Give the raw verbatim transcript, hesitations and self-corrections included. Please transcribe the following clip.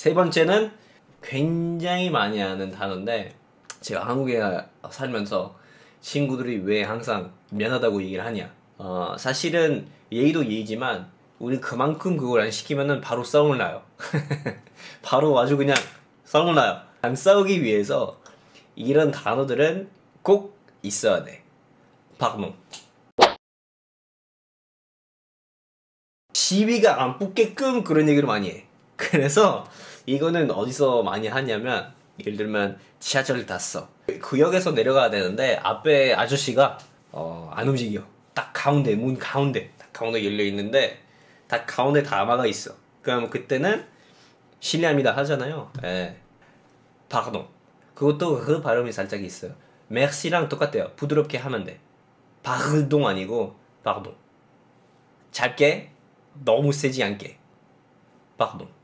세 번째는 굉장히 많이 하는 단어인데, 제가 한국에 살면서 친구들이 왜 항상 미안하다고 얘기를 하냐. 어, 사실은 예의도 예의지만 우리 그만큼 그걸 안 시키면은 바로 싸움을 나요. 바로 아주 그냥 싸움을 나요. 안 싸우기 위해서 이런 단어들은 꼭 있어야 돼. pardon. 시비가 안 붙게끔 그런 얘기를 많이 해. 그래서 이거는 어디서 많이 하냐면, 예를 들면 지하철을 탔어. 구역에서 내려가야 되는데 앞에 아저씨가 어, 안 움직여. 딱 가운데, 문 가운데 딱 가운데 열려 있는데 딱 가운데 다 막아 있어. 그럼 그때는 실례합니다 하잖아요. 예. pardon. 그것도 그 발음이 살짝 있어요. merci랑 똑같아요. 부드럽게 하면 돼. pardon 아니고 pardon. 짧게, 너무 세지 않게. pardon.